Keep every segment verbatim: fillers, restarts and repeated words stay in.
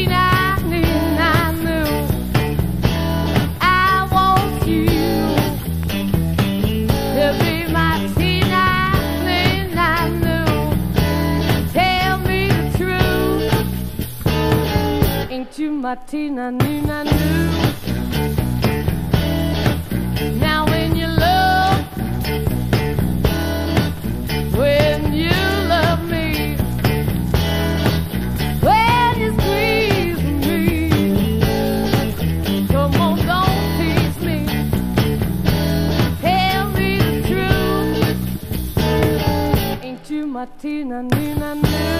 Tina, Nina, Noo. I want you to be my Tina, Nina, Noo. Tell me the truth. Ain't you my Tina, Nina, Noo? Now when you love, when you love me, when you squeeze me, come on, don't tease me. Tell me the truth. Ain't you my Tina, Nina, Noo?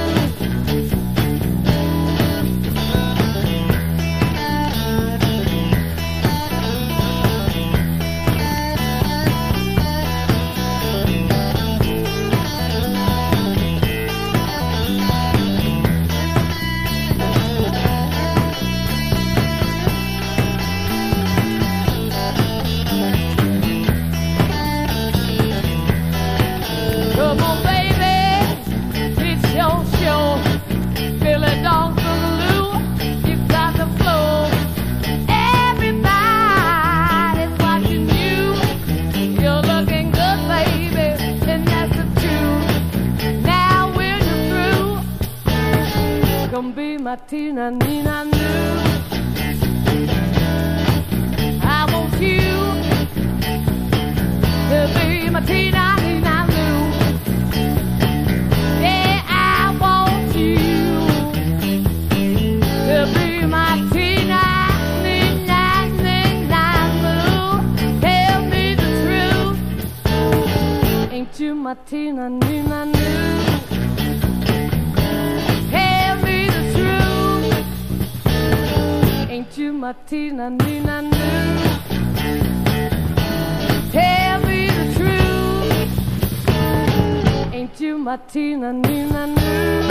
Come on, baby, it's your show. Billy Dog Boogaloo, you got the flow. Everybody's watching you. You're looking good, baby, and that's the truth. Now when you're through, come be my Tina, Nina, Noo. I want you to be my Tina, Nina, Noo. Yeah, I want you to be my Tina, Nina, Nina, Noo. Tell me the truth. Ain't you my Tina, Nina, Noo? Tell me the truth. Ain't you my Tina, Nina, Noo? Tell me the truth. Ain't you my Tina, Nina, Noo?